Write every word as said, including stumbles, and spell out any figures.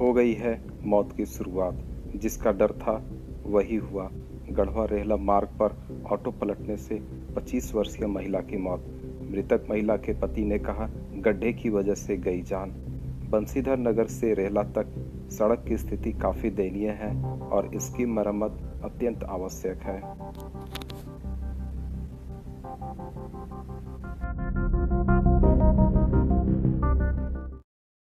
हो गई है मौत की शुरुआत। जिसका डर था वही हुआ। गढ़वा रेहला मार्ग पर ऑटो पलटने से पच्चीस वर्षीय महिला की मौत। मृतक महिला के पति ने कहा, गड्ढे की वजह से गई जान। बंशीधर नगर से रेहला तक सड़क की स्थिति काफी दयनीय है और इसकी मरम्मत अत्यंत आवश्यक है।